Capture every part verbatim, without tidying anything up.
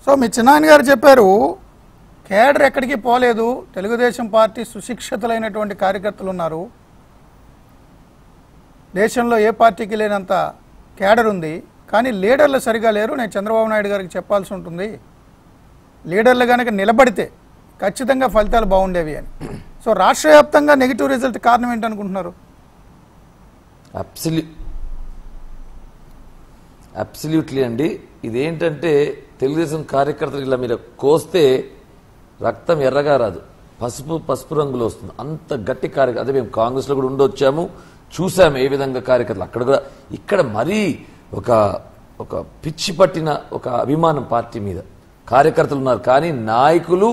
So మీ చిన్నాయన గారు చెప్పారు కేడర్ ఎక్కడికి పోలేదు, తెలుగుదేశం పార్టీ సుశిక్షితులైనటువంటి కార్యకర్తలు ఉన్నారు, దేశంలో ఏ పార్టీకి లేనంత కేడర్ ఉంది, కానీ లీడర్లు సరిగా లేరు, నేను చంద్రబాబు నాయుడు గారికి చెప్పాల్సి ఉంటుంది, లీడర్లు కనుక నిలబడితే ఖచ్చితంగా ఫలితాలు బాగుండేవి అని. సో రాష్ట్ర వ్యాప్తంగా నెగిటివ్ రిజల్ట్ కారణం ఏంటనుకుంటున్నారు? అబ్సల్యూ అబ్సల్యూట్లీ అండి. ఇదేంటంటే తెలుగుదేశం కార్యకర్తలు ఇలా మీరు కోస్తే రక్తం ఎర్రగా రాదు, పసుపు పసుపు రంగులో వస్తుంది. అంత గట్టి కార్యకర్త. అదే మేము కాంగ్రెస్లో కూడా ఉండొచ్చాము, చూసాము ఏ విధంగా కార్యకర్తలు అక్కడ కూడా. ఇక్కడ మరీ ఒక ఒక పిచ్చి పట్టిన ఒక అభిమానం పార్టీ మీద కార్యకర్తలు ఉన్నారు, కానీ నాయకులు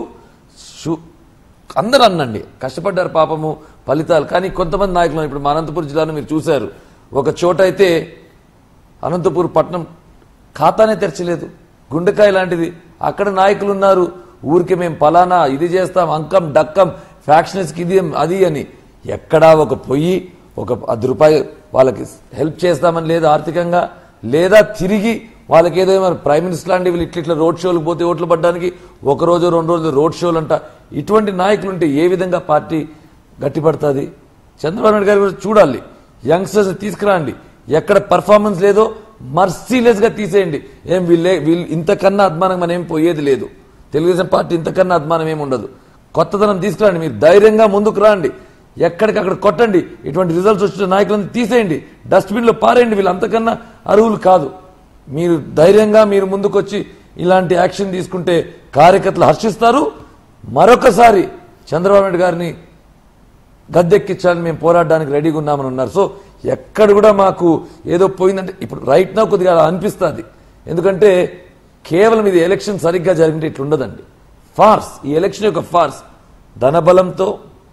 అందరూ అన్నండి కష్టపడ్డారు పాపము ఫలితాలు. కానీ కొంతమంది నాయకులు ఇప్పుడు మా అనంతపురం జిల్లాలో మీరు చూశారు, ఒక చోట అయితే అనంతపూర్ పట్టణం ఖాతానే తెరచలేదు, గుండెకాయ లాంటిది. అక్కడ నాయకులు ఉన్నారు, ఊరికి మేము పలానా ఇది చేస్తాం, అంకం డక్కం ఫ్యాక్షన్స్కి ఇది అది అని. ఎక్కడా ఒక పొయ్యి ఒక పది రూపాయలు వాళ్ళకి హెల్ప్ చేస్తామని లేదు ఆర్థికంగా, లేదా తిరిగి వాళ్ళకి ఏదో ప్రైమ్ మినిస్టర్ లాంటి వీళ్ళు ఇట్లా ఇట్లా రోడ్ షోలకు పోతే ఓట్లు పడ్డానికి ఒక రోజు రెండు రోజులు రోడ్ షోలు అంట. ఇటువంటి నాయకులు ఉంటే ఏ విధంగా పార్టీ గట్టిపడుతుంది? చంద్రబాబు నాయుడు గారు కూడా చూడాలి, యంగ్స్టర్స్ తీసుకురండి, ఎక్కడ పర్ఫార్మెన్స్ లేదో మర్సీలెస్ గా తీసేయండి. ఏం వీళ్ళే వీళ్ళు ఇంతకన్నా అద్మానం మనం ఏం పోయేది లేదు, తెలుగుదేశం పార్టీ ఇంతకన్నా అద్మానం ఏమి ఉండదు. కొత్తదనం తీసుకురండి, మీరు ధైర్యంగా ముందుకు రండి, ఎక్కడికక్కడ కొట్టండి, ఇటువంటి రిజల్ట్స్ వచ్చిన నాయకులను తీసేయండి, డస్ట్బిన్ లో పారేయండి. వీళ్ళు అంతకన్నా అర్హులు కాదు. మీరు ధైర్యంగా మీరు ముందుకొచ్చి ఇలాంటి యాక్షన్ తీసుకుంటే కార్యకర్తలు హర్షిస్తారు. మరొకసారి చంద్రబాబు నాయుడు గారిని గద్దెక్కించాలని మేము పోరాడడానికి రెడీగా ఉన్నామని ఉన్నారు. సో ఎక్కడ కూడా మాకు ఏదో పోయిందంటే ఇప్పుడు రైట్ నా కొద్దిగా అనిపిస్తుంది. ఎందుకంటే కేవలం ఇది ఎలక్షన్ సరిగ్గా జరిగితే ఇట్లుండదండి, ఫార్స్. ఈ ఎలక్షన్ యొక్క ఫార్స్ ధనబలంతో,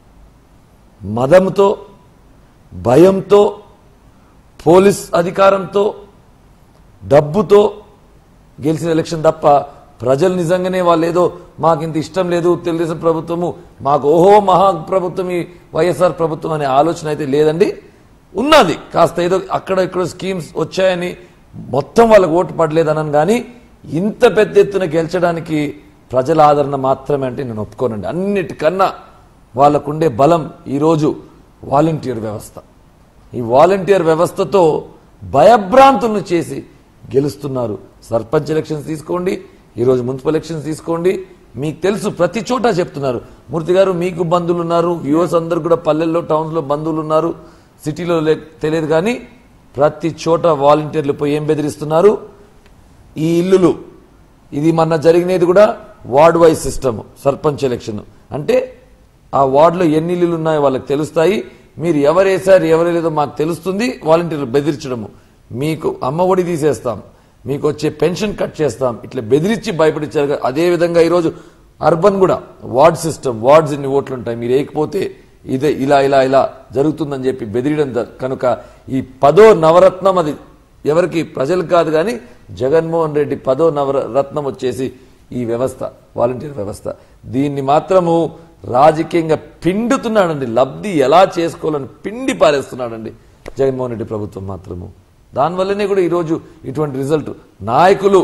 మదంతో, భయంతో, పోలీస్ అధికారంతో, డబ్బుతో గెలిచిన ఎలక్షన్ తప్ప ప్రజలు నిజంగానే వాళ్ళు ఏదో మాకు ఇంత ఇష్టం లేదు తెలుగుదేశం ప్రభుత్వము, మాకు ఓహో మహా ప్రభుత్వం ఈ వైఎస్ఆర్ ప్రభుత్వం అనే ఆలోచన అయితే లేదండి. ఉన్నది కాస్త ఏదో అక్కడ ఇక్కడ స్కీమ్స్ వచ్చాయని మొత్తం వాళ్ళకు ఓటు పడలేదనని, కానీ ఇంత పెద్ద ఎత్తున గెలిచడానికి ప్రజల ఆదరణ మాత్రమే అంటే నేను ఒప్పుకోనండి. అన్నిటికన్నా వాళ్ళకుండే బలం ఈరోజు వాలంటీర్ వ్యవస్థ. ఈ వాలంటీర్ వ్యవస్థతో భయభ్రాంతులను చేసి గెలుస్తున్నారు. సర్పంచ్ ఎలక్షన్స్ తీసుకోండి, ఈరోజు మున్సిపల్ ఎలక్షన్స్ తీసుకోండి, మీకు తెలుసు ప్రతి చోట చెప్తున్నారు. మూర్తి గారు మీకు బంధువులు ఉన్నారు, వ్యూవర్స్ అందరు కూడా పల్లెల్లో టౌన్స్ లో బంధువులు ఉన్నారు, సిటీలో తెలియదు, కానీ ప్రతి చోట వాలంటీర్లు పోయి ఏం బెదిరిస్తున్నారు, ఈ ఇల్లులు ఇది మొన్న జరిగినది కూడా ward wise system sarpanch election అంటే ఆ వార్డులో ఎన్ని ఇల్లులు ఉన్నాయో వాళ్ళకి తెలుస్తాయి, మీరు ఎవరు వేసారు ఎవరు లేదో మాకు తెలుస్తుంది. వాలంటీర్లు బెదిరించడము, మీకు అమ్మ ఒడి తీసేస్తాం, మీకు వచ్చే పెన్షన్ కట్ చేస్తాం, ఇట్లా బెదిరించి భయపడించారు. అదేవిధంగా ఈరోజు అర్బన్ కూడా వార్డ్ సిస్టమ్, వార్డ్స్ ఎన్ని ఓట్లు ఉంటాయి, మీరు వేయకపోతే ఇదే ఇలా ఇలా ఇలా జరుగుతుందని చెప్పి బెదిరియడం. కనుక ఈ పదో నవరత్నం అది ఎవరికి ప్రజలకు కాదు, కానీ జగన్మోహన్ రెడ్డి పదో నవరత్నం వచ్చేసి ఈ వ్యవస్థ, వాలంటీర్ వ్యవస్థ. దీన్ని మాత్రము రాజకీయంగా పిండుతున్నాడండి, లబ్ధి ఎలా చేసుకోవాలని పిండి పారేస్తున్నాడండి జగన్మోహన్ రెడ్డి ప్రభుత్వం మాత్రము. దానివల్లనే కూడా ఈరోజు ఇటువంటి రిజల్ట్. నాయకులు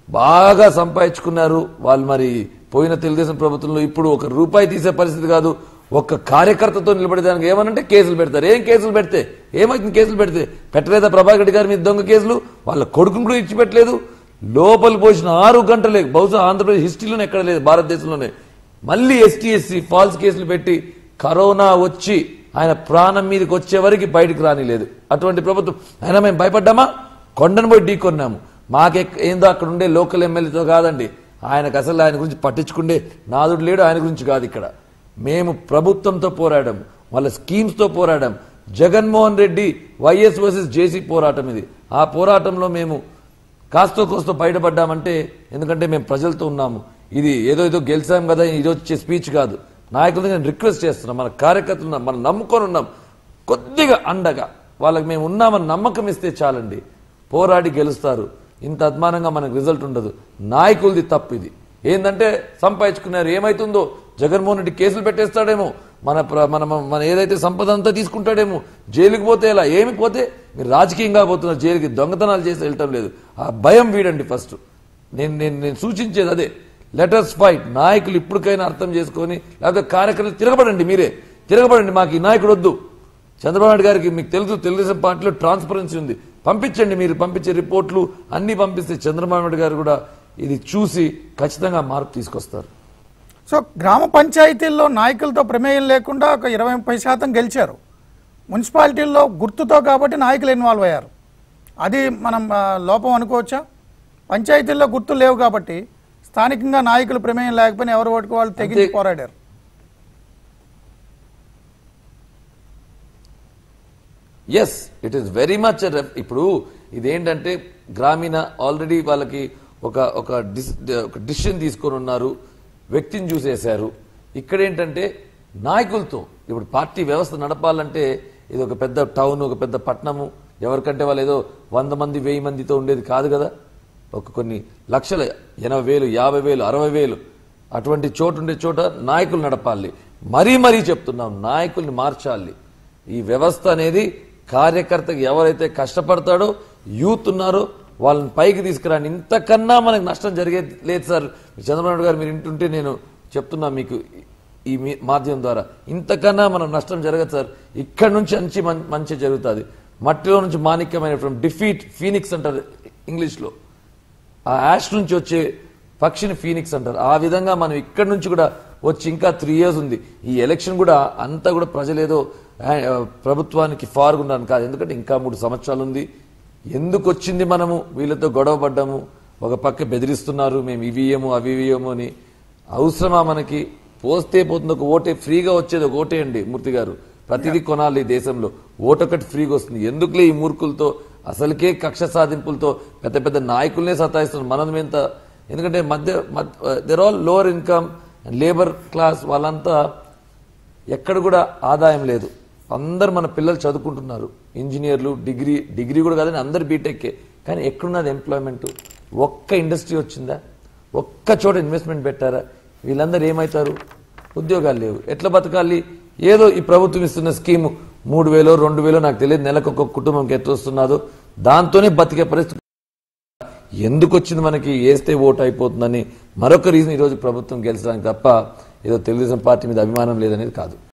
బాగా సంపాదించుకున్నారు వాళ్ళు, మరి పోయిన తెలుగుదేశం ప్రభుత్వంలో ఇప్పుడు ఒక రూపాయి తీసే పరిస్థితి కాదు. ఒక్క కార్యకర్తతో నిలబడేదానికి ఏమనంటే కేసులు పెడతారు. ఏం కేసులు పెడితే ఏమైతుంది? కేసులు పెడితే పెట్టలేదా ప్రభాకర్ రెడ్డి గారి మీద దొంగ కేసులు? వాళ్ళ కొడుకును కూడా ఇచ్చిపెట్టలేదు. లోపల పోసిన ఆరు గంటలే, బహుశా ఆంధ్రప్రదేశ్ హిస్టరీలోనే ఎక్కడ లేదు, భారతదేశంలోనే. మళ్ళీ ఎస్టీ ఎస్సీ ఫాల్స్ కేసులు పెట్టి కరోనా వచ్చి ఆయన ప్రాణం మీదకి వచ్చే వరకు బయటకు రానిలేదు అటువంటి ప్రభుత్వం. అయినా మేము భయపడ్డామా? కొండను పోయి ఢీకొన్నాము. మాకే ఏందో అక్కడ ఉండే లోకల్ ఎమ్మెల్యేతో కాదండి, ఆయనకు అసలు ఆయన గురించి పట్టించుకుండే నాదుడు లేడు, ఆయన గురించి కాదు. ఇక్కడ మేము ప్రభుత్వంతో పోరాడాం, వాళ్ళ స్కీమ్స్తో పోరాడాం. Jaganmohan Reddy YS versus JC పోరాటం ఇది. ఆ పోరాటంలో మేము కాస్తో కోస్తో బయటపడ్డామంటే ఎందుకంటే మేము ప్రజలతో ఉన్నాము. ఇది ఏదో ఏదో గెలిచాం కదా ఇది వచ్చే స్పీచ్ కాదు. నాయకులతో నేను రిక్వెస్ట్ చేస్తున్నాం, మన కార్యకర్తలు ఉన్నాం, మనం నమ్ముకొని ఉన్నాం, కొద్దిగా అండగా వాళ్ళకి మేము ఉన్నామని నమ్మకం ఇస్తే చాలండి, పోరాడి గెలుస్తారు. ఇంత అద్మానంగా మనకు రిజల్ట్ ఉండదు. నాయకులది తప్పు ఇది. ఏంటంటే సంపాదించుకున్నారు, ఏమైతుందో జగన్మోహన్ రెడ్డి కేసులు పెట్టేస్తాడేమో, మన మన మన ఏదైతే సంపద అంతా తీసుకుంటాడేమో, జైలుకి పోతే ఎలా, ఏమి పోతే మీరు రాజకీయంగా పోతున్నారు జైలుకి, దొంగతనాలు చేసి వెళ్ళటం లేదు. ఆ భయం వీడండి ఫస్ట్. నేను నేను నేను సూచించేది అదే. Letters fight. నాయకులు ఇప్పటికైనా అర్థం చేసుకొని, లేకపోతే కార్యకర్తలు తిరగబడండి, మీరే తిరగబడండి. మాకు ఈ నాయకుడు వద్దు. చంద్రబాబు నాయుడు గారికి మీకు తెలుసు, తెలుగుదేశం పార్టీలో ట్రాన్స్పరెన్సీ ఉంది, పంపించండి. మీరు పంపించే రిపోర్ట్లు అన్ని పంపిస్తే చంద్రబాబు నాయుడు గారు కూడా ఇది చూసి ఖచ్చితంగా మార్పు తీసుకొస్తారు. సో గ్రామ పంచాయతీల్లో నాయకులతో ప్రమేయం లేకుండా ఒక ఇరవై ముప్పై శాతం గెలిచారు. మున్సిపాలిటీల్లో గుర్తుతో కాబట్టి నాయకులు ఇన్వాల్వ్ అయ్యారు. అది మనం ఆ, లోపం అనుకోవచ్చా? పంచాయతీల్లో గుర్తులు లేవు కాబట్టి స్థానికంగా నాయకులు ప్రమేయం లేకపోయినా ఎవరు ఓటుకు వాళ్ళు తెగించి పోరాడారు. Yes, it is very much. ఇప్పుడు ఇదేంటంటే గ్రామీణ ఆల్రెడీ వాళ్ళకి ఒక ఒక డిసిషన్ తీసుకొని ఉన్నారు, వ్యక్తిని చూసేశారు. ఇక్కడ ఏంటంటే నాయకులతో ఇప్పుడు పార్టీ వ్యవస్థ నడపాలంటే ఇది ఒక పెద్ద టౌన్, ఒక పెద్ద పట్టణము, ఎవరికంటే వాళ్ళు ఏదో వంద మంది వెయ్యి మందితో ఉండేది కాదు కదా. ఒక కొన్ని లక్షల, ఎనభై వేలు యాభై వేలు అరవై వేలు అటువంటి చోటు ఉండే చోట నాయకులు నడపాలి. మరీ మరీ చెప్తున్నాం, నాయకుల్ని మార్చాలి. ఈ వ్యవస్థ అనేది కార్యకర్తకి ఎవరైతే కష్టపడతాడో, యూత్ ఉన్నారో వాళ్ళని పైకి తీసుకురాండి. ఇంతకన్నా మనకు నష్టం జరిగేది లేదు సార్. చంద్రబాబు నాయుడు గారు మీరు ఇంటుంటే నేను చెప్తున్నా మీకు ఈ మాధ్యమం ద్వారా, ఇంతకన్నా మనం నష్టం జరగదు సార్. ఇక్కడ నుంచి మంచి మంచి జరుగుతుంది. మట్టిలో నుంచి మాణిక్యమైన డిఫీట్ ఫీనిక్స్ అంటారు ఇంగ్లీష్లో. ఆ యాష్ నుంచి వచ్చే పక్షిని ఫీనిక్స్ అంటారు. ఆ విధంగా మనం ఇక్కడ నుంచి కూడా వచ్చి ఇంకా త్రీ ఇయర్స్ ఉంది. ఈ ఎలక్షన్ కూడా అంతా కూడా ప్రజలేదో ప్రభుత్వానికి ఫార్గా ఉన్నాను కాదు, ఎందుకంటే ఇంకా మూడు సంవత్సరాలు ఉంది. ఎందుకు వచ్చింది మనము వీళ్ళతో గొడవ పడ్డాము, ఒక పక్క బెదిరిస్తున్నారు మేము ఇవి ఇయ్యము అవి ఇయ్యము అని. అవసరమా మనకి? పోస్తే పోతుంది. ఒక ఓటే ఫ్రీగా వచ్చేది ఒక ఓటే అండి మూర్తి గారు. ప్రతిదీ కొనాలి ఈ దేశంలో, ఓటొకటి ఫ్రీగా వస్తుంది. ఎందుకులే ఈ మూర్ఖులతో, అసలుకే కక్ష సాధింపులతో పెద్ద పెద్ద నాయకులనే సతాయిస్తున్నారు. మనం ఎంత, ఎందుకంటే మధ్య there all lower income labour class వాళ్ళంతా ఎక్కడ కూడా ఆదాయం లేదు. అందరు మన పిల్లలు చదువుకుంటున్నారు, ఇంజనీర్లు, డిగ్రీ డిగ్రీ కూడా కాదని అందరు బీటెక్కే. కానీ ఎక్కడున్నది ఎంప్లాయ్మెంట్? ఒక్క ఇండస్ట్రీ వచ్చిందా? ఒక్క చోట ఇన్వెస్ట్మెంట్ పెట్టారా? వీళ్ళందరూ ఏమవుతారు? ఉద్యోగాలు లేవు, ఎట్లా బతకాలి? ఏదో ఈ ప్రభుత్వం ఇస్తున్న స్కీము మూడు వేలో రెండు వేలో నాకు తెలియదు, నెలకు ఒక్కొక్క కుటుంబంకి ఎట్లా వస్తున్నదో దాంతోనే బతికే పరిస్థితి. ఎందుకు వచ్చింది మనకి? వేస్తే ఓటు అయిపోతుందని మరొక రీజన్ ఈరోజు ప్రభుత్వం గెలిచడానికి తప్ప ఏదో తెలుగుదేశం పార్టీ మీద అభిమానం లేదనేది కాదు.